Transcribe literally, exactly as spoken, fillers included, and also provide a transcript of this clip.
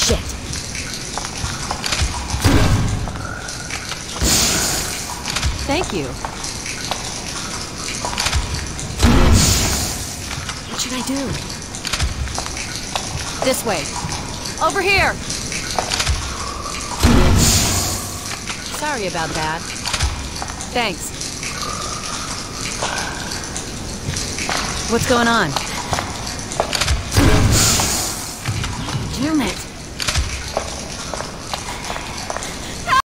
Shit. Thank you. What should I do? This way. Over here! Sorry about that. Thanks. What's going on? Do, man.